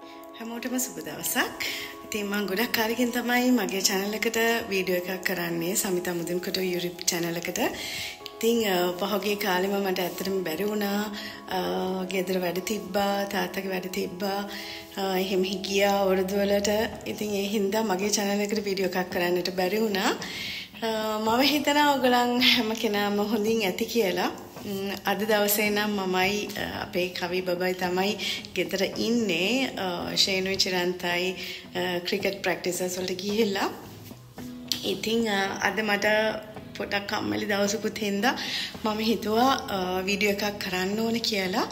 හැමෝටම සුබ දවසක්. ඉතින් මම ගොඩක් කාලෙකින් තමයි මගේ channel එකට වීඩියෝ එකක් කරන්නේ සමිතා මුදුන්කොට YouTube channel එකට. ඉතින් පහුගිය කාලෙම මට ඇත්තටම බැරි වුණා. ගෙදර වැඩ තිබ්බා, තාත්තගේ වැඩ තිබ්බා. එහෙම ගියා වරද වලට. ඉතින් ඒ හින්දා මගේ channel එකට වීඩියෝ එකක් කරන්නට බැරි වුණා. මම හිතනවා ඔයගොල්ලන් හැම කෙනාම හොඳින් ඇති කියලා. අද දවසේ නම් මමයි අපේ කවි බබයි තමයි ගෙදර ඉන්නේ ෂේනුයි චිරන්තයි ක්‍රිකට් ප්‍රැක්ටිසස් වලට ගිහිල්ලා. ඉතින් අද මට පොඩක් කම්මැලි දවසකුත් හින්දා මම හිතුවා වීඩියෝ එකක් කරන්න ඕනේ කියලා.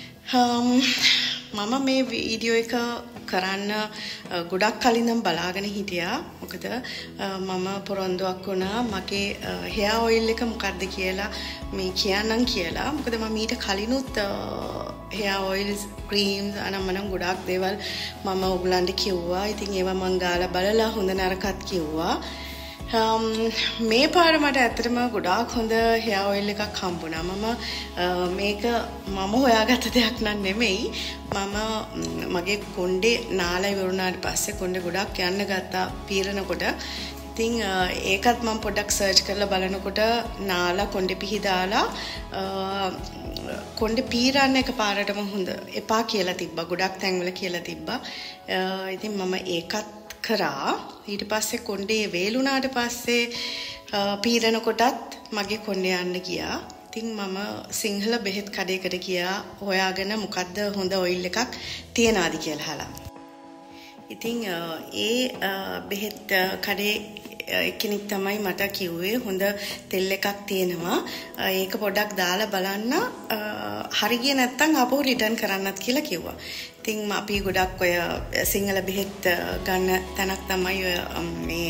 මම මේ වීඩියෝ එක කරන්න ගොඩක් කලින් නම් බලාගෙන හිටියා. මොකද මම පොරොන්දුවක් වුණා මගේ hair oil එක මොකක්ද කියලා මේ කියන්නම් කියලා. මොකද මම ඊට කලිනුත් hair oils creams අනම්මනම් ගොඩක් දේවල් මම ඔයගලන්ට කිව්වා. ඉතින් ඒවා මම ගාලා බලලා හොඳ නරකත් කිව්වා. මේ පාර මට ඇත්තටම ගොඩාක් හොඳ hair oil එකක් හම්බුණා. මේක මම හොයාගත්ත දෙයක් නන් නෙමෙයි. මගේ කොණ්ඩේ නාලා ඉවරුණාට පස්සේ කොණ්ඩේ ගොඩක් යන්න ගත්තා පීරනකොට. ඉතින් ඒකත් මම පොඩ්ඩක් සර්ච් කරලා බලනකොට නාලා කොණ්ඩේ පිහදාලා කොණ්ඩේ පීරන්න එකපාරටම හොඳ එපා කියලා තිබ්බා. ගොඩක් තැන්වල කියලා තිබ්බා. ඉතින් මම ඒකත් කරා. ඊට පස්සේ කොණ්ඩේ වේලුණාට පස්සේ පීරනකොටත් මගේ කොණ්ඩේ යන්න ගියා. ඉතින් මම සිංහල බෙහෙත් කඩේකට ගියා හොයාගෙන මොකද්ද හොඳ ඔයිල් එකක් තියනවාද කියලා අහලා. ඉතින් ඒ බෙහෙත් කඩේ එක්කෙනෙක් තමයි මට කිව්වේ හොඳ තෙල් එකක් තියෙනවා. ඒක පොඩ්ඩක් දාලා බලන්න. හරි ගියේ නැත්නම් ආපහු රිටර්න් කරන්නත් කියලා කිව්වා. ඉතින් අපි ගොඩක් ඔය සිංහල බෙහෙත් ගන්න තැනක් තමයි මේ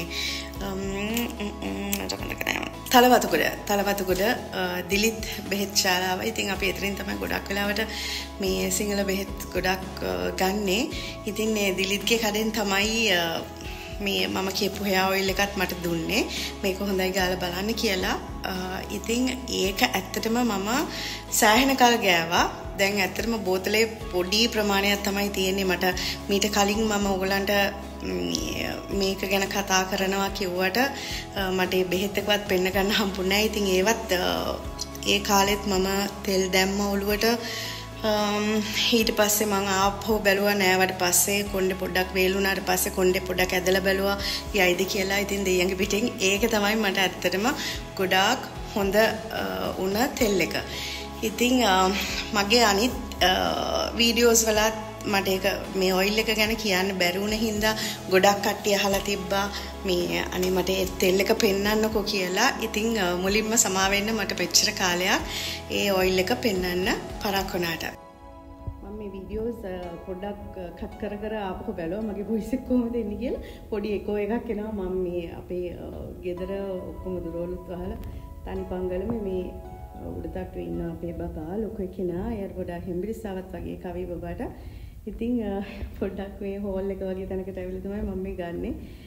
තලවතුගොඩ දිලිත් බෙහෙත් ශාලාව. ඉතින් අපි එතනින් තමයි ගොඩක් වෙලාවට මේ සිංහල බෙහෙත් ගොඩක් ගන්නෙ. ඉතින් මේ දිලිත්ගේ කඩෙන් තමයි මේ මම කියපු hair oil එකත් මට දුන්නේ. මේක හොඳයි ගාලා බලන්න කියලා. ඉතින් ඒක ඇත්තටම මම සෑහෙන කල් ගෑවා. දැන් ඇත්තටම බෝතලේ පොඩි ප්‍රමාණයක් තමයි තියෙන්නේ. මට මීට කලින් මම ඔයගලන්ට මේක ගැන කතා කරනවා කිව්වට මට මේ බෙහෙත් එකවත් පෙන්න ගන්න හම්බුනේ නැහැ. ඉතින් ඒවත් ඒ කාලෙත් මම තෙල් දැම්ම ඔළුවට. ඊට පස්සේ මම ආපහු බැලුවා නෑවට පස්සේ කොණ්ඩේ පොඩ්ඩක් වේලුණාට පස්සේ කොණ්ඩේ පොඩ්ඩක් ඇදලා බැලුවා යයිද කියලා. ඉතින් දෙයියන්ගේ පිටින් ඒක තමයි මට ඇත්තටම ගොඩාක් හොඳ උණ තෙල් එක. ඉතින් මගේ අනිත් වීඩියෝස් වලත් මට ඒක මේ ඔයිල් එක ගැන කියන්න බැරි වුණ හින්දා ගොඩක් කට්ටිය අහලා තිබ්බා මේ අනේ මට ඒ තෙල් එක පෙන්වන්නකෝ කියලා. ඉතින් මුලින්ම සමා වෙන්න මට මෙච්චර කාලයක් ඒ ඔයිල් එක පෙන්වන්න පරක් වුණාට. මම මේ වීඩියෝස් පොඩ්ඩක් කට් කර කර ආපහු බැලුවා මගේ වොයිස් එක කොහොමද එන්නේ කියලා. පොඩි එකෝ එකක් එනවා. මම මේ අපේ ගෙදර ඔක්කොම දුරවලුත් වහලා තනි පංගලම මේ උඩටට ඉන්න අපේ බබා ලොකු කෙනා. එයාට පොඩ්ඩක් හෙම්බිරිස්සාවත් වගේ කවි බබාට. ඉතින් පොඩ්ඩක් මේ හෝල් එක වගේ තැනකට ඇවිල්ලා තමයි මම මේ ගන්නෙ.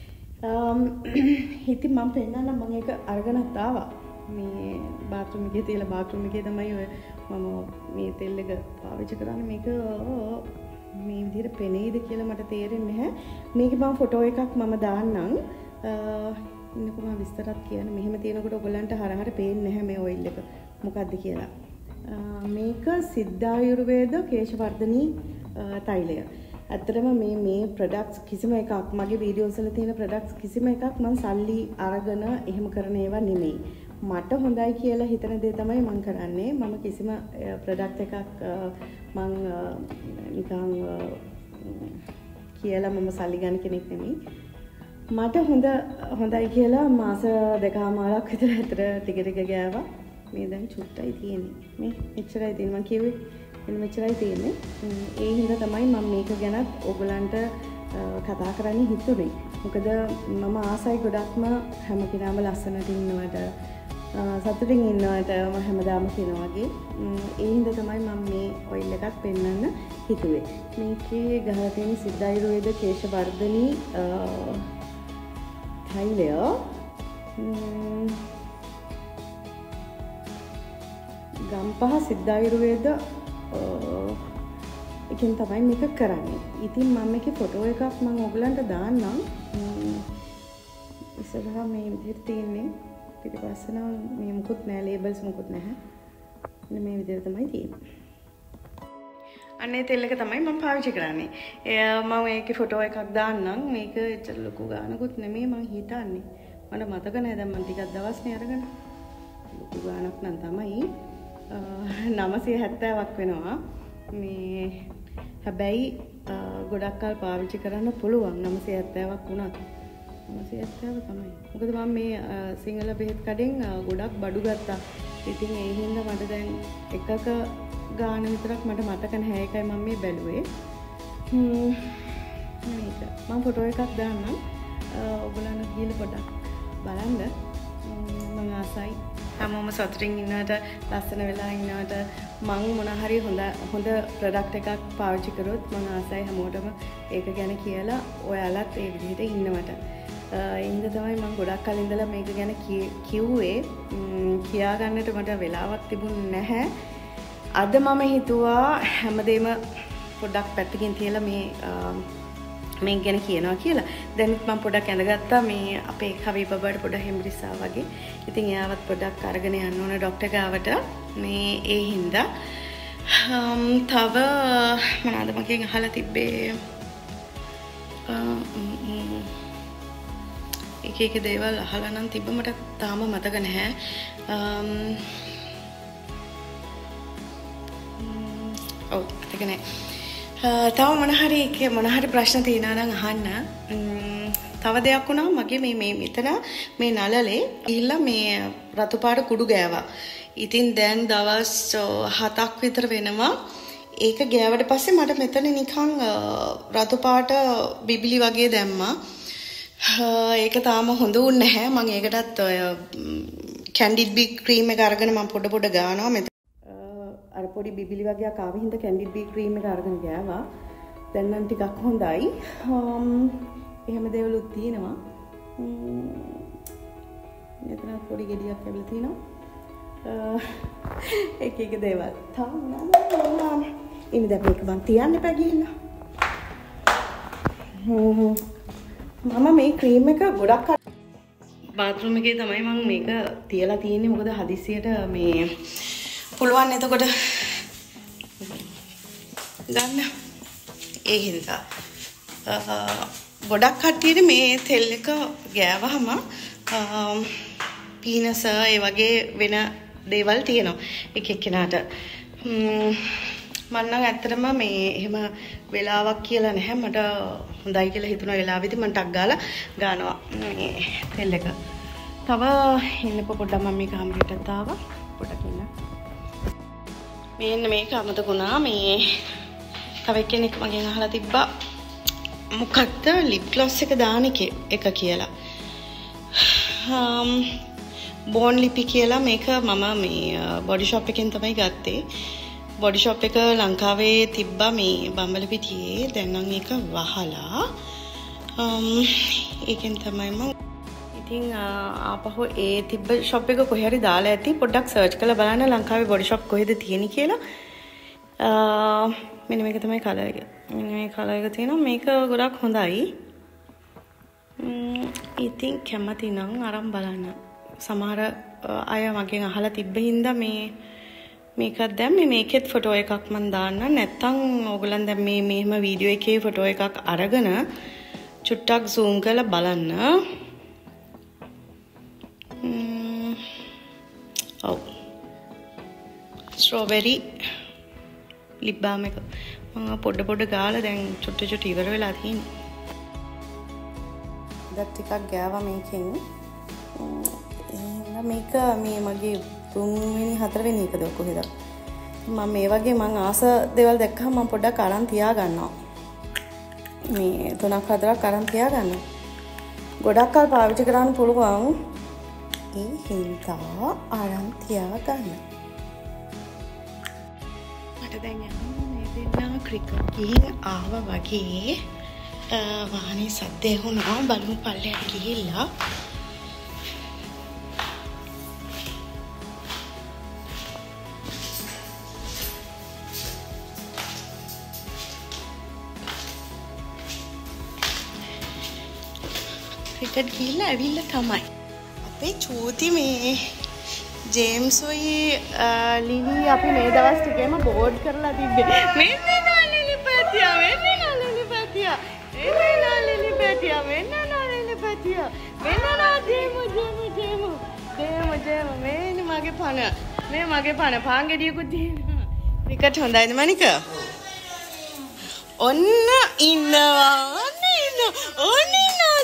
ඉතින් මම පෙන්නන්න මම ඒක අරගෙනත් ආවා. මේ බාත්රූම් එකේ තියලා බාත්රූම් එකේ තමයි ඔය මම මේ තෙල් එක පාවිච්චි කරන්නේ. මේක මේ විදිහට පෙනෙයිද කියලා මට තේරෙන්නේ නැහැ. මේකේ මම ෆොටෝ එකක් මම දාන්නම්. ඉන්නකො මම විස්තරත් කියන්න. මෙහෙම තියෙනකොට ඔයගලන්ට හරහර පේන්නේ නැහැ මේ ඔයිල් එක මොකක්ද කියලා. මේක සිද්ධායුර්වේද කේශවර්ධනී තෛලය. ඇත්තටම මේ ප්‍රොඩක්ට්ස් කිසිම එකක් මගේ වීඩියෝස් වල තියෙන ප්‍රොඩක්ට්ස් කිසිම එකක් මම සල්ලි අරගෙන එහෙම කරන ඒවා නෙමෙයි. මට හොඳයි කියලා හිතන දේ තමයි මම කරන්නේ. මම කිසිම ප්‍රොඩක්ට් එකක් මම නිකන් කියලා මම සල්ලි ගන්න කෙනෙක් නෙමෙයි. මට හොඳයි කියලා මාස දෙකමාරක් විතර ඇතර ටික ගෑවා. මේ දැන් චුට්ටයි තියෙන්නේ. මේ එච්චරයි තියෙන්නේ මම කිව්වේ. එන්න මෙච්චරයි තියෙන්නේ. ඒ හින්දා තමයි මම මේක ගැනත් ඔයගලන්ට කතා කරන්න හිතුනේ. මොකද මම ආසයි ගොඩක්ම හැම කෙනාම ලස්සනට ඉන්නවට සතුටින් ඉන්නවට මම හැමදාම කියනවා වගේ. ඒ හින්දා තමයි මම මේ ඔයිල් එකක් පෙන්වන්න හිතුවේ. මේකේ ගහලා තියෙන සිද්ධායුර්වේද කේශවර්ධනී තෛලය ගම්පහ සිද්ධායුර්වේද එකෙන් තමයි මේක කරන්නේ. ඉතින් මම මේකේ ෆොටෝ එකක් මම ඔයගලන්ට දාන්නම්. ඉස්සරහා මේ විදිහට තියෙන්නේ. පිටිපස්ස නම් මේ මුකුත් නෑ, ලේබල්ස් මුකුත් නැහැ. මෙන්න මේ විදිහට තමයි තියෙන්නේ. අනේ තෙල් එක තමයි මම පාවිච්චි කරන්නේ. මම මේකේ ෆොටෝ එකක් දාන්නම්. මේක ඇත්තට ලොකු ගානකුත් නෙමෙයි මම හිතන්නේ. මට මතක නෑ දැන් මම ටිකක් දවස්නේ අරගෙන. ලොකු ගානක් නම් තමයි 970ක් වෙනවා. මේ හැබැයි ගොඩක් කල් පාවිච්චි කරන්න පුළුවන් 970ක් වුණත් 970 තමයි. මොකද මම මේ සිංහල බෙහෙත් කඩෙන් ගොඩක් බඩු ගත්තා. ඉතින් ඒ හින්දා මට දැන් එකක ගාන විතරක් මට මතක නැහැ. ඒකයි මම මේ බැලුවේ. මේක මම ෆොටෝ එකක් දාන්නම්. ඔයගොල්ලන්ට ගිහලා පොඩ්ඩක් බලන්න. මම ආසයි හැමෝම සතුටින් ඉන්නවට, ලස්සන වෙලා ඉන්නවට, මං මොන හරි හොඳ ප්‍රොඩක්ට් එකක් පාවිච්චි කරොත් මම ආසයි හැමෝටම ඒක ගැන කියලා ඔයාලත් ඒ විදිහට ඉන්නවට. ඒ හින්දා තමයි මම ගොඩක් කලින් ඉඳලා මේක ගැන කිව්වේ. කියා ගන්නට මට වෙලාවක් තිබුණේ නැහැ. අද මම හිතුවා හැමදේම පොඩ්ඩක් පැත්තකින් තියලා මේ ගැන කියනවා කියලා. දැන්ත් මම පොඩ්ඩක් ඇඳගත්තා මේ අපේ කවි බබාට පොඩ්ඩක් හෙම්බිරිස්සා වගේ. ඉතින් එයාවත් පොඩ්ඩක් අරගෙන යන්න ඕන ડોක්ටර් ගාවට. මේ ඒ හින්දා තව මොනවාද මගෙන් අහලා තිබ්බේ එක දේවල් අහලා නම් තිබ්බ මට තාම මතක නැහැ. ඔව් මතක නැහැ. තව මොන හරි ප්‍රශ්න තියෙනවා නම් අහන්න. තව දෙයක් වුණා මගේ මේ මෙතන මේ නළලේ ගිහිල්ලා මේ රතු පාට කුඩු ගෑවා. ඉතින් දැන් දවස් 7ක් විතර වෙනවා. ඒක ගෑවට පස්සේ මට මෙතන නිකන් රතු පාට බිබිලි වගේ දැම්මා. ඒක තාම හොඳ වුණ නැහැ. මම ඒකටත් ඔය කැන්ඩිඩ් බී ක්‍රීම් එක අරගෙන මම පොඩ ගානවා. මෙතන අර පොඩි බිබිලි වගේ ආව හින්දා කැන්ඩිඩ් බී ක්‍රීම් එක අරගෙන ගෑවා. දැන් නම් ටිකක් හොඳයි. එහෙම දේවලුත් තියෙනවා. මෙතන පොඩි ගෙඩියක් ඇවිල්ලා තියෙනවා. එක දේවල්. තාම නෑ. ඉතින් දැන් මේක මම තියන්න එපා ගිහින්. මම මේ ක්‍රීම් එක ගොඩක් බාත්රූම් එකේ තමයි මම මේක තියලා තියෙන්නේ. මොකද හදිසියට මේ පුළුවන් එතකොට ගන්න. ඒ හින්දා ගොඩක් කට්ටියට මේ තෙල් එක ගෑවහම පීනස ඒ වගේ වෙන දේවල් තියෙනවා එක එක්කෙනාට. මම නම් ඇත්තටම මේ එහෙම වෙලාවක් කියලා නැහැ. මට හොඳයි කියලා හිතුණ වෙලාවෙදි මම ටක් ගාලා ගන්නවා මේ තෙල් එක. තව ඉන්න පොඩ්ඩක් මම මේක හැමරිටත් ආවා. පොඩ්ඩක් ඉන්න. මෙන්න මේක අමතකුණා. මේ තව කෙනෙක් මගෙන් අහලා තිබ්බා මොකක්ද ලිප් ග්ලොස් එක දාන එක කියලා. බෝන් ලිපි කියලා මේක මම මේ බොඩි ෂොප් එකෙන් තමයි ගත්තේ. බොඩි ෂොප් එක ලංකාවේ තිබ්බා මේ බම්බලපිටියේ. දැන් නම් ඒක වහලා. ඒකෙන් තමයි මම ඉතින් ආපහු ඒ තිබ්බ ෂොප් එක කොහේ හරි දාලා ඇති. පොඩ්ඩක් සර්ච් කරලා බලන්න ලංකාවේ බොඩි ෂොප් කොහෙද තියෙන්නේ කියලා. මෙන්න මේක තමයි කලර් එක. මෙන්න මේ කලර් එක තියෙනවා. මේක ගොඩක් හොඳයි. ඉතින් කැමති නම් අරන් බලන්න. සමහර අය මගෙන් අහලා තිබ්බ හින්දා මේකත් දැන් මේකෙත් ෆොටෝ එකක් මම දාන්න. නැත්තම් ඕගොල්ලන් දැන් මේ මෙහෙම වීඩියෝ එකේ ෆොටෝ එකක් අරගෙන චුට්ටක් zoom කරලා බලන්න. ඔව් ස්ට්‍රෝබෙරි ලිප් බාම් එක මම පොඩ ගාලා දැන් චුට්ට ඉවර වෙලා තියෙනවා. දැන් ටිකක් ගෑවා මේකෙන්. මේක මේ මගේ 3 වෙනි 4 වෙනි එකද කොහෙද මම මේ වගේ මං ආස දේවල් දැක්කම මම පොඩ්ඩක් අරන් තියා ගන්නවා. මේ 3ක් 4ක් අරන් තියා ගන්නවා. ගොඩක් කල් පාවිච්චි කරන්න පුළුවන්. ඒ හින්දා අරන් තියා ගන්න. මට දැන් යන්න දෙන්න ක්‍රිකට් ගිහින් ආවා වගේ වාහනේ සද්දේ වුණා. බලමු පල්ලෙහාට ගිහිල්ලා ක්‍රිකට් ගිහිල්ලා ඇවිල්ලා තමයි. අපේ චූති මේ ජේම්ස්ොයි ලිලි අපි මේ දවස් ටිකේම බෝඩ් කරලා තිබ්බේ. මෙන්න නාලිලි පැටියා මෙන්න නාලිලි පැටියා. මෙන්න නාලිලි පැටියා මෙන්න නාලිලි පැටියා. මෙන්න නා ජේමු මේ මගේ පණ. මේ මගේ පණ පාංගෙඩියකුත් තියෙනවා. ක්‍රිකට් හොඳයිද මනික? ඔන්න ඉන්නවා. ඔන්න ඉන්නවා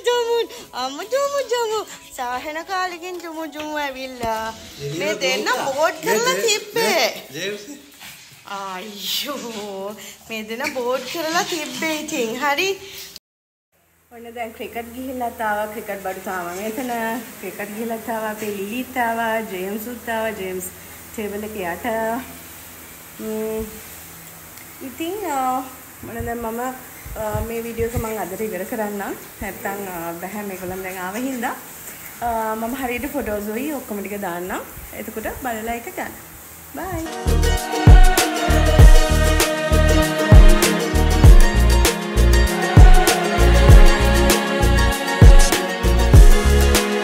ජුමු. සාහන කාලෙකින් ජුමු ඇවිල්ලා. මේ දෙන්න බෝඩ් කරලා තිබ්බේ. අයියෝ. මේ දෙන්න බෝඩ් කරලා තිබ්බේ ඉතින්. හරි. ඔන්න දැන් ක්‍රිකට් ගිහිල්ලා තාවා. ක්‍රිකට් බඩු තාවා මෙතන. ක්‍රිකට් ගිහිල්ලා තාවා. අපේ ලිලිත් තාවා. ජේම්ස්ුත් තාවා. ජේම්ස් ටේබල් එකේ යට. ඉතින් මොන දැන් මම මේ වීඩියෝ එක මම අදට ඉවර කරන්නම්. නැත්තම් බෑ මේගොල්ලන් දැන් ආව හින්දා මම හරියට ෆොටෝස් ඔයි ඔක්කොම ටික දාන්නම්. එතකොට බලලා එක ගන්න. බයි.